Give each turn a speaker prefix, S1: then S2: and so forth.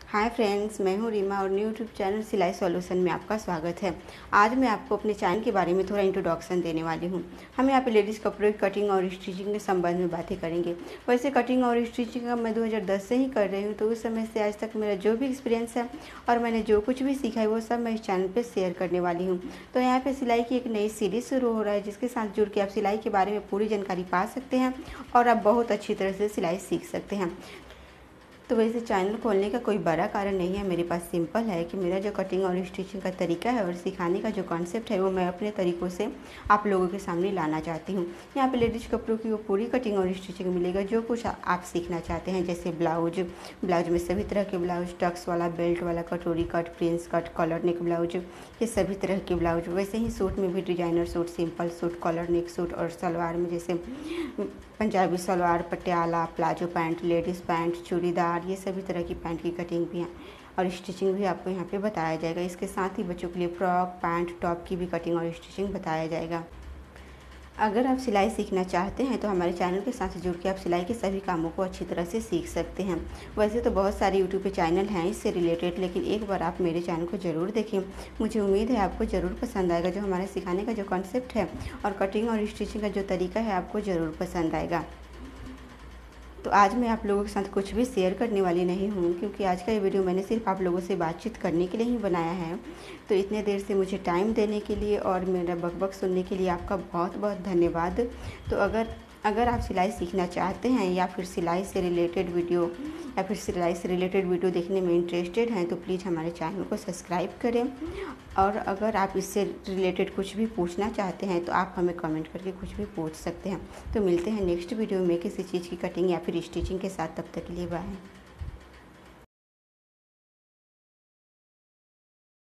S1: Hi friends, मैं हूँ रीमा और new YouTube channel Silai solution में आपका स्वागत है। आज मैं आपको अपने चैनल के बारे में थोड़ा इंट्रोडक्शन देने वाली हूँ। हम यहाँ पे लेडीज़ कपड़ों की कटिंग और स्टिचिंग के संबंध में बातें करेंगे। वैसे कटिंग और स्टिचिंग का मैं 2010 से ही कर रही हूँ, तो उस समय से आज तक मेरा जो भी एक्सपीरियंस है और मैंने जो कुछ भी सीखा है वो सब मैं इस चैनल पर शेयर करने वाली हूँ। तो यहाँ पर सिलाई की एक नई सीरीज़ शुरू हो रहा है, जिसके साथ जुड़ के आप सिलाई के बारे में पूरी जानकारी पा सकते हैं और आप बहुत अच्छी तरह से सिलाई सीख सकते हैं। तो वैसे चैनल खोलने का कोई बड़ा कारण नहीं है, मेरे पास सिंपल है कि मेरा जो कटिंग और स्टिचिंग का तरीका है और सिखाने का जो कॉन्सेप्ट है वो मैं अपने तरीक़ों से आप लोगों के सामने लाना चाहती हूँ। यहाँ पे लेडीज़ कपड़ों की वो पूरी कटिंग और स्टिचिंग मिलेगा जो कुछ आप सीखना चाहते हैं, जैसे ब्लाउज में सभी तरह के ब्लाउज, टक्स वाला, बेल्ट वाला, कटोरी cut, prince cut, collar neck blouse, ये सभी तरह के ब्लाउज। वैसे ही सूट में भी designer suit, simple suit, collar neck suit और सलवार में जैसे Punjabi salwar, Patiala, palazzo pant, ladies pant, churidar, ये सभी तरह की पैंट की कटिंग भी है और स्टिचिंग भी आपको यहाँ पे बताया जाएगा। इसके साथ ही बच्चों के लिए फ्रॉक, पैंट, टॉप की भी कटिंग और स्टिचिंग बताया जाएगा। अगर आप सिलाई सीखना चाहते हैं तो हमारे चैनल के साथ जुड़ के आप सिलाई के सभी कामों को अच्छी तरह से सीख सकते हैं। वैसे तो बहुत सारे यूट्यूब पे चैनल हैं इससे रिलेटेड, लेकिन एक बार आप मेरे चैनल को ज़रूर देखें। मुझे उम्मीद है आपको ज़रूर पसंद आएगा। जो हमारे सिखाने का जो कॉन्सेप्ट है और कटिंग और स्टिचिंग का जो तरीका है आपको ज़रूर पसंद आएगा। तो आज मैं आप लोगों के साथ कुछ भी शेयर करने वाली नहीं हूँ, क्योंकि आज का ये वीडियो मैंने सिर्फ आप लोगों से बातचीत करने के लिए ही बनाया है। तो इतने देर से मुझे टाइम देने के लिए और मेरा बकबक सुनने के लिए आपका बहुत बहुत धन्यवाद। तो अगर आप सिलाई सीखना चाहते हैं या फिर सिलाई से रिलेटेड वीडियो देखने में इंटरेस्टेड हैं तो प्लीज़ हमारे चैनल को सब्सक्राइब करें। और अगर आप इससे रिलेटेड कुछ भी पूछना चाहते हैं तो आप हमें कमेंट करके कुछ भी पूछ सकते हैं। तो मिलते हैं नेक्स्ट वीडियो में किसी चीज़ की कटिंग या फिर स्टिचिंग के साथ। तब तक के लिए बाय।